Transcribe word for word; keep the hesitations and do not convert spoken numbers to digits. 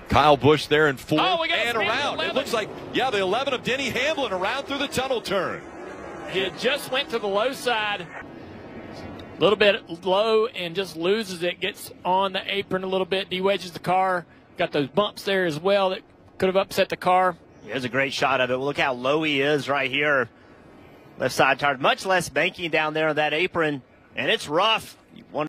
Kyle Busch there in fourth oh, we got and around. It looks like, yeah, the eleven of Denny Hamlin around through the tunnel turn. He just went to the low side. A little bit low and just loses it. Gets on the apron a little bit. De-wedges the car. Got those bumps there as well that could have upset the car. Here's a great shot of it. Look how low he is right here. Left side tire. Much less banking down there on that apron. And it's rough.